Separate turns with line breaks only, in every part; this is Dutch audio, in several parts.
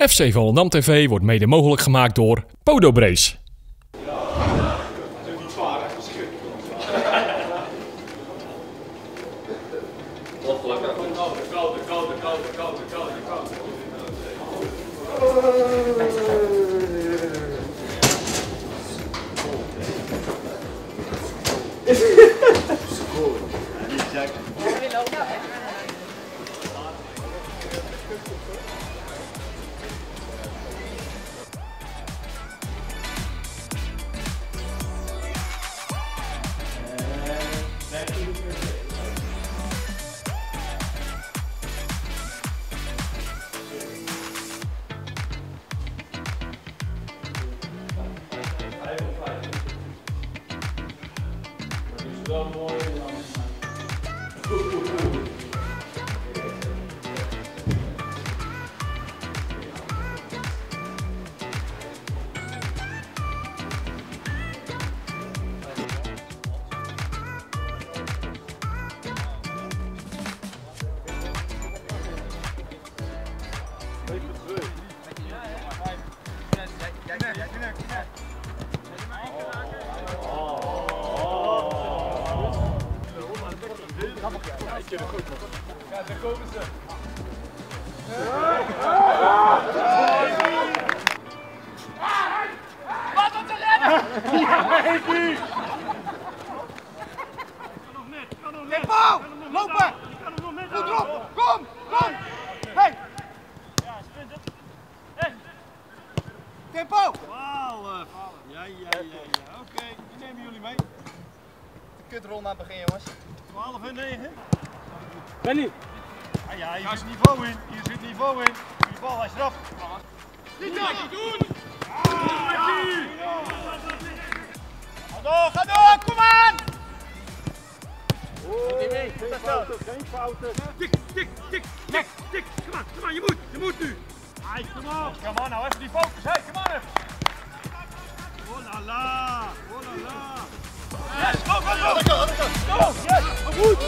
FC Volendam TV wordt mede mogelijk gemaakt door Podobrace.
Wel mooi. Ja, daar komen ze. Wat om te rennen! Kan nog net. Tempo! Lopen! Goed erop! Kom! Kom! Hey! Ja, sprint het. Hey! Tempo! 12! Ja. Oké, die nemen jullie mee. De kutrol naar het begin, jongens. 12 en 9.
Benny!
Ja, hier zit niveau in. Hier zit niveau in. Die bal, hij is eraf. Niet doen! Ga door, kom aan!
Geen fouten.
Tik, kom aan, je moet nu. Hey, kom aan, nou even die focus, hey, kom aan even. Oh la la. Yes, go! Yes, goed!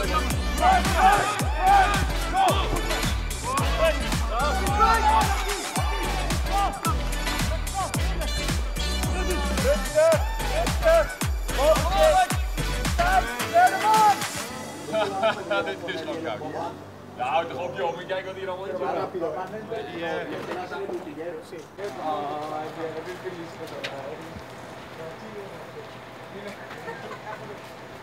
Dit is gewoon koud. Ja, houd toch op jongen, kijk wat hier allemaal in zit.